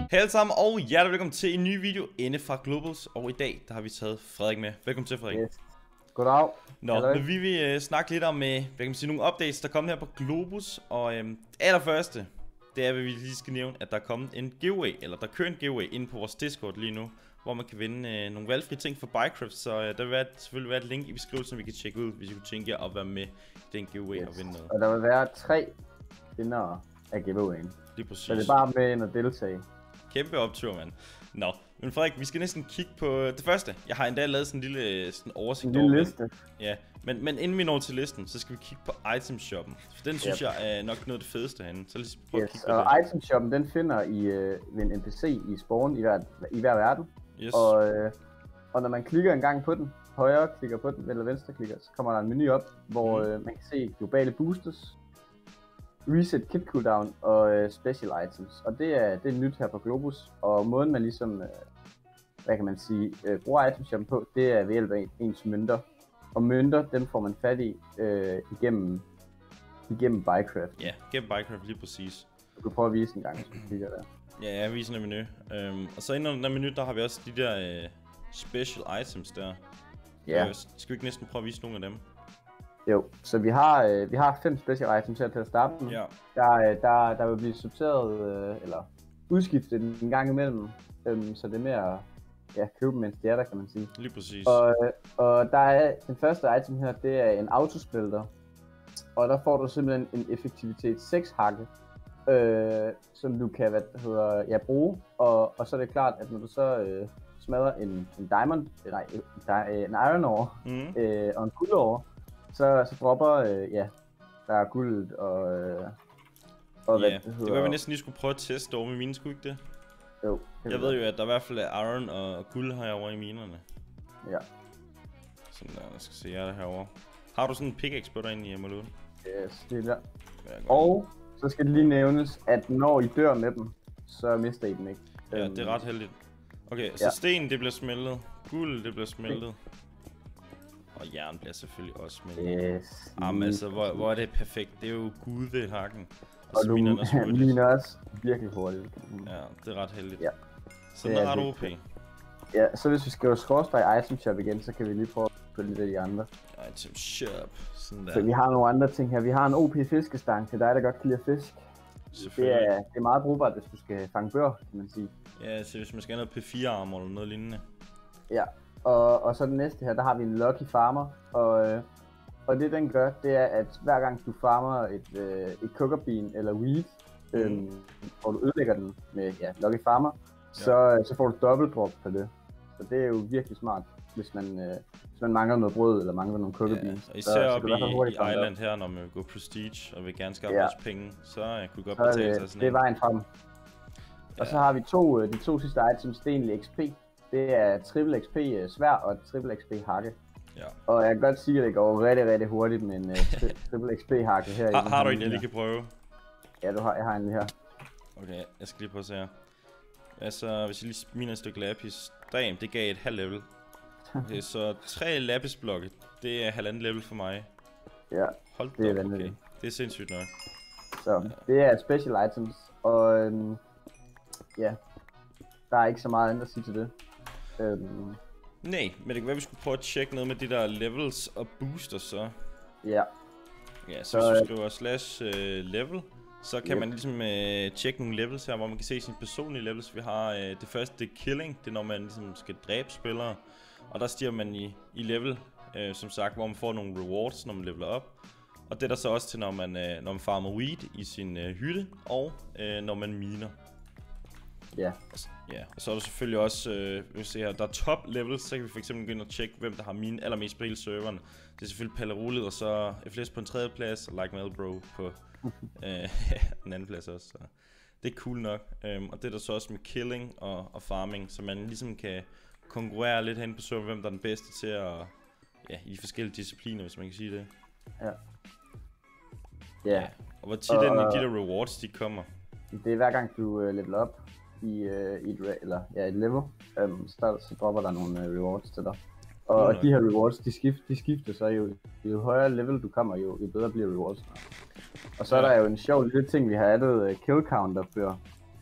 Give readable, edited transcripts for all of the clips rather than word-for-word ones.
Hej alle sammen og hjertelig velkommen til en ny video inde fra Globals. Og i dag der har vi taget Frederik med. Velkommen til, Frederik. Yes. Goddag. Nå, vi vil snakke lidt om hvad kan man sige, nogle updates der er kommet her på Globus. Og allerførste, det er at vi lige skal nævne at der er kommet en giveaway, eller der kører en giveaway inde på vores Discord lige nu, hvor man kan vinde nogle valgfrie ting for Bycraft. Så der vil selvfølgelig være et link i beskrivelsen, vi kan tjekke ud, hvis I kunne tænke jer at være med i den giveaway og vinde noget. Og der vil være 3 vindere af giveawayen. Lige præcis. Så det er bare med ind og deltage. Kæmpe optur, mand. Nå, men Frederik, vi skal næsten kigge på det første. Jeg har endda lavet sådan en lille oversigt over. En lille liste. Ja, men inden vi når til listen, så skal vi kigge på item shoppen. For den synes jeg er nok noget af det fedeste herinde. Så lad os prøve at kigge på og item shoppen, den finder I ved en NPC i spawn i hver verden. Yes. Og når man klikker en gang på den, højre klikker på den, eller venstre klikker, så kommer der en menu op, hvor man kan se globale boosters, reset kit cooldown og special items. Og det er nyt her på Globus, og måden man ligesom, hvad kan man sige, bruger itemshoppen på, det er ved hjælp af ens mønter. Og mønter, dem får man fat i igennem Bycraft. Ja, gennem Bycraft lige præcis. Du kan prøve at vise en gang, hvis du klikker der. Ja, jeg viser en menu. Og så inden under den menu, der har vi også de der special items der. Ja. Skal vi ikke næsten prøve at vise nogle af dem? Jo, så vi har 5 special items her til at starte med. Ja. Der vil blive sorteret, eller udskiftet en gang imellem, så det er mere købe dem, mens de er der, kan man sige. Lige præcis. Og der er den første item her, det er en autosplelter. Og der får du simpelthen en effektivitet 6 hakke, som du kan bruge. Og så er det klart, at når du så smadrer en diamond, en iron ore og en guld ore, så dropper, der er guld og hvad det hedder. Det var vi næsten lige skulle prøve at teste over med mine, skulle ikke det? Jo. Jeg ved jo, at der i hvert fald er iron og guld herovre i minerne. Ja. Sådan der, jeg skal se jer herovre. Har du sådan en pickaxe på dig inde i Amalur? Yes, det er der. Og så skal det lige nævnes, at når I dør med dem, så mister I dem ikke. Ja, det er ret heldigt. Okay, så sten det bliver smeltet, guld det bliver smeltet. Og jern bliver selvfølgelig også smeltet. Yes. Jamen altså, hvor er det perfekt. Det er jo gud ved hakken. Og du miner også virkelig hurtigt. Ja, det er ret heldigt. Ja. Så der har du OP. Ja, så hvis vi skriver skråstreg item shop igen, så kan vi lige prøve at følge lidt af de andre. Item shop, sådan der. Så vi har nogle andre ting her. Vi har en OP fiskestang til dig, der godt kan lide fisk. Det er meget brugbart, hvis du skal fange bør, kan man sige. Ja, så hvis man skal have noget P4 armor eller noget lignende. Ja, og så den næste her, der har vi en Lucky Farmer. Og det den gør, det er, at hver gang du farmer et cookerbean eller wheat, hvor du ødelægger den med Lucky Farmer, så får du dobbelt drop på det. Så det er jo virkelig smart, hvis man mangler noget brød eller mangler nogle cookerbeans. Og især oppe i Island her, når man vil gå prestige og vil gerne skaffe os penge, så kunne godt betale sig sådan det er vejen frem. Og så har vi de to sidste items, det er egentlig XP. Det er triple XP svær og triple XP hakke. Ja. Og jeg kan godt sige, at det går rigtig hurtigt med en triple XP hakke her. Har du en, jeg lige kan prøve? Ja, jeg har en lige her. Okay, jeg skal lige prøve at se her. Altså, hvis jeg lige miner et stykke lapis, det gav et halvt level. Okay, så 3 lapisblokke, det er 1,5 level for mig. Ja, hold det er da, vanvittigt. Okay. Det er sindssygt nok. Så, det er special items, og der er ikke så meget andet at sige til det. Nej, men det kan være, vi skulle prøve at tjekke noget med de der levels og booster så. Ja. Ja, så hvis du skriver /level, så kan man ligesom tjekke nogle levels her, hvor man kan se sine personlige levels. Vi har det første, det er killing, det er når man ligesom skal dræbe spillere. Og der stiger man i level, som sagt, hvor man får nogle rewards, når man leveler op. Og det er der så også til, når man farmer weed i sin hytte, og når man miner. Ja. Ja, og så er der selvfølgelig også, vi se her, der er top levels, så kan vi fx gå ind og tjekke, hvem der har mine allermest på hele serveren. Det er selvfølgelig Palarolet, og så FLS på en 3. plads, og Like Mel Bro på en anden plads også. Så det er cool nok. Og det er der så også med killing og farming, så man ligesom kan konkurrere lidt hen på serveren, hvem der er den bedste til at, i de forskellige discipliner, hvis man kan sige det. Ja. Ja. Og hvor tit er de der rewards, de kommer? Det er hver gang du leveler op i et level, så dropper der nogle rewards til dig. Og de her rewards, de skifter så jo højere level du kommer, jo bedre bliver rewards. Og så er der jo en sjov lille ting, vi har addet kill counter før.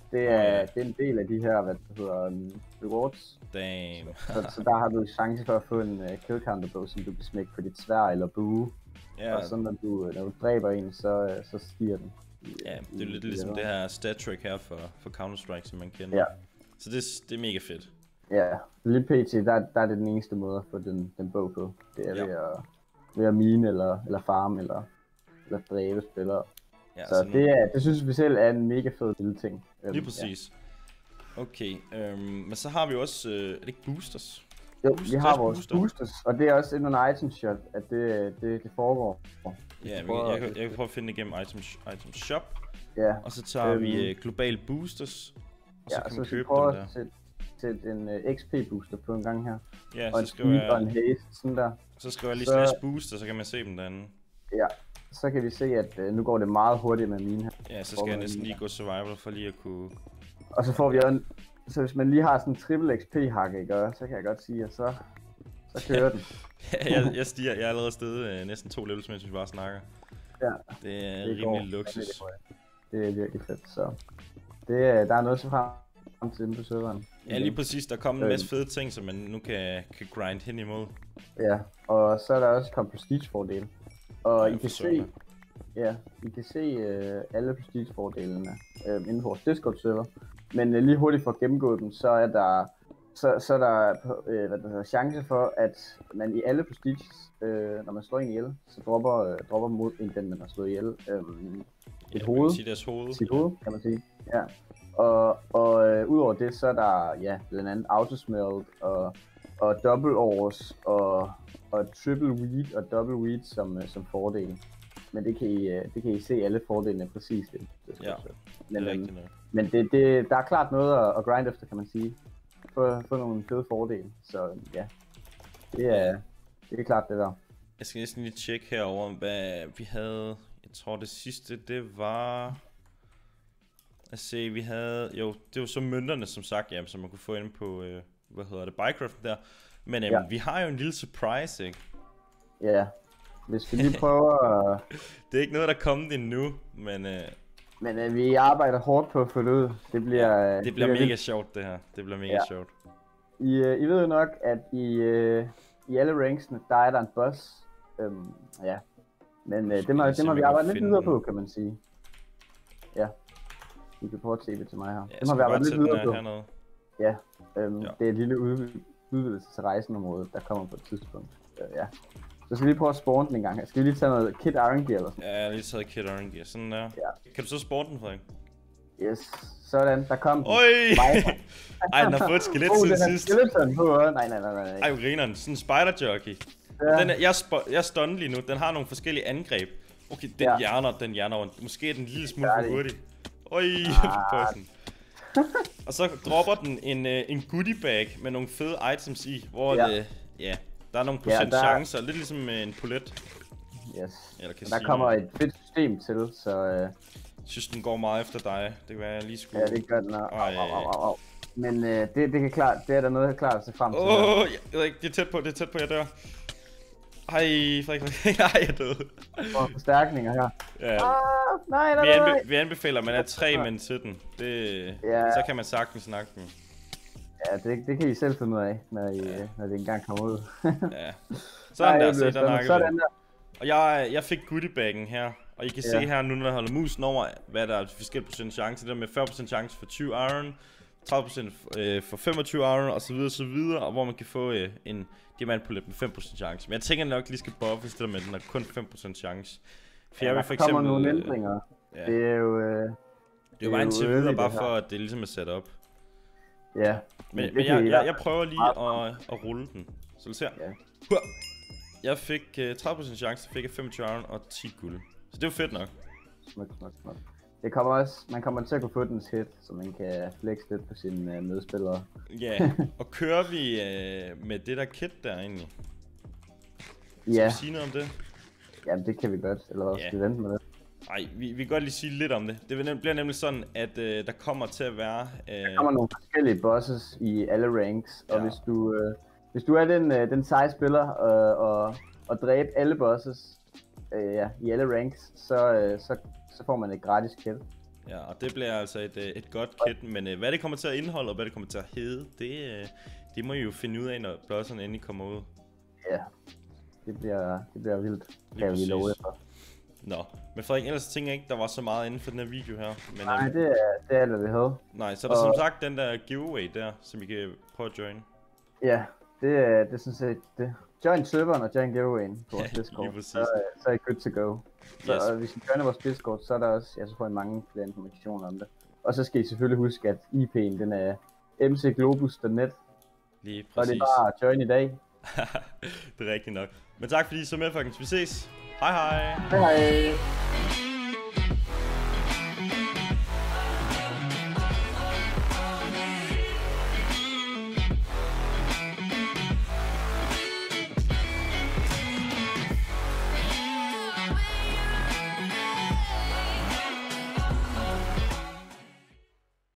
Det er en del af de her, hvad det hedder, rewards. Damn. så der har du chance for at få en kill counter bog, som du kan smække på dit sværd eller bue. Ja. Og så når du dræber en, så stiger den. Ja, det er lidt ligesom det her stat track her for Counter-Strike, som man kender. Ja. Så det er mega fedt. Ja, lige pt, der er det den eneste måde at få den bog på. Det er ved at mine eller farme eller dræbe spillere. Ja, så det synes vi selv er en mega fed lille ting. Lige præcis. Ja. Okay, men så har vi også, er det ikke boosters? Jo, vi har vores boosters, og det er også inden under item shop, at det foregår. Ja, jeg kan prøve at finde igennem item shop. Ja. Og så tager vi global boosters, og så kan man købe dem der. Sætte en XP booster på en gang her. Ja, og så skriver jeg... Og en haste, sådan der. Så skriver jeg lige /booster, så kan man se dem derinde. Ja, så kan vi se, at nu går det meget hurtigt med mine her. Ja, så skal jeg næsten lige gå survival for lige at kunne... Og så får vi også så hvis man lige har sådan en triple XP hakke, ikke? Så kan jeg godt sige, at så kører den. jeg er allerede stedet næsten 2 levels, mens vi bare snakker. Ja. Det er rimelig luksus. Det er virkelig fedt, så... der er noget så frem til inde på serveren. Ja, lige præcis. Der kommer en masse fede ting, som man nu kan grind hen imod. Ja, og så er der også kommet prestige-fordele. Og I kan se alle prestige-fordelene inden for vores Discord-server. Men lige hurtigt for at gennemgå dem, så er der chance for, at man i alle prestiges, når man slår en ihjel, så dropper mod den, man har slået ihjel, sit hoved, kan man sige. Ja. Og udover det, så er der blandt andet autosmelt og double ores og triple wheat og double wheat som fordel. Men det kan I se alle fordelene præcis det. Ja, men, det er rigtigt nok. Men der er klart noget at grind efter, kan man sige. Få nogle fede fordele, så ja. Det er klart det der. Jeg skal næsten lige tjekke herover hvad vi havde. Jeg tror det sidste, det var... At se, vi havde... Jo, det var så mønterne, som sagt, ja, som man kunne få ind på... Bycraft der. Men vi har jo en lille surprise, ikke? Ja. Hvis vi lige prøver... Det er ikke noget, der er kommet endnu, men... Men vi arbejder hårdt på at få det ud. Det bliver mega sjovt, det her. Det bliver mega sjovt. I ved jo nok, at i alle ranksene, der er der en boss. Ja. Men det må vi arbejde lidt videre på, kan man sige. Ja. Vi kan prøve at se det til mig her. Ja, det må vi arbejde lidt videre på. Hernede. Ja. Det er et lille udvidelse til rejsenområdet, der kommer på et tidspunkt. Ja. Så skal vi lige prøve at spawn den en gang her. Skal vi lige tage noget Kit Iron Gear eller sådan? Ja, jeg har lige taget Kit Iron Gear. Sådan der. Ja. Kan du så spawn den, Frederik? Yes. Sådan, der kom den. Oj! Ej, den har fået et skelet siden sidst. Skeleton på, nej. Ej, jo grineren. Sådan en spider jockey. Ja. Den er, jeg er stunned lige nu. Den har nogle forskellige angreb. Okay, den hjerner. Måske er den en lille smule for hurtig. Oj, poison. Og så dropper den en goodie bag med nogle fede items i, hvor der er nogle procent chancer, lidt ligesom en polet. Yes. Der kommer et fedt system til, så... Jeg synes, den går meget efter dig. Det kan være, jeg lige skulle... Ja, det gør den. Men det kan klart, det er der noget, jeg klart at se frem til. Jeg ved ikke, det er tæt på, jeg dør. Hej, Frederik. Nej, jeg døde. Og forstærkninger her. Ja. Nej. Vi anbefaler, at man er 3 mænd til den. Så kan man sagtens snakke den. Ja, det kan I selv finde ud af, når det engang kommer ud. Ja. Sådan der, se, der nakker vi. Og jeg fik goodiebaggen her. Og I kan se her nu, når jeg holder musen over, hvad der er forskellige procent chance. Det er med 40% chance for 20 iron, 30% for 25 iron, og så videre, og hvor man kan få en diamantpolet med 5% chance. Men jeg tænker nok lige skal buffes det der med, den har kun 5% chance. For jeg vil for eksempel... kommer nogle ændringer. Ja. Det er jo... det er jo bare indtil videre, bare for at det ligesom er sat op. Ja. Men jeg prøver lige at rulle den. Så lad os se. Ja. Jeg fik 30% chance, så fik jeg 25 iron og 10 guld. Så det er jo fedt nok. Smuk. Det kommer også, man kommer til at kunne få dens hit, så man kan flex lidt på sine medspillere. Ja, og kører vi med det der kit der egentlig? Ja. Skal vi sige noget om det? Jamen det kan vi godt, eller hvad skal vi vente med det? Nej, vi kan godt lige sige lidt om det. Det bliver nemlig sådan, at der kommer til at være... Der kommer nogle forskellige bosses i alle ranks, og hvis du er den seje spiller og dræbe alle bosses i alle ranks, så får man et gratis kit. Ja, og det bliver altså et godt kit, men hvad det kommer til at indeholde, og hvad det kommer til at hedde, det må I jo finde ud af, når blodserne endelig kommer ud. Ja, det bliver vildt, kan vi love efter. Nå, men Frederik, ellers tænker jeg ikke, der var så meget inden for den her video her. Men, nej, det er alt, hvad vi havde. Nej, så er der som sagt den der giveaway der, som I kan prøve at join. Ja, det er sådan set det. Join serveren og join giveawayen på vores Discord, så er I good to go. Så hvis I joiner vores Discord, så er der også, så får I mange flere informationer om det. Og så skal I selvfølgelig huske, at IP'en, den er mcglobus.net. Lige præcis. Og det er bare at join i dag. Det er rigtigt nok. Men tak fordi I så med, folkens. Vi ses. Hej hej. Hej hej.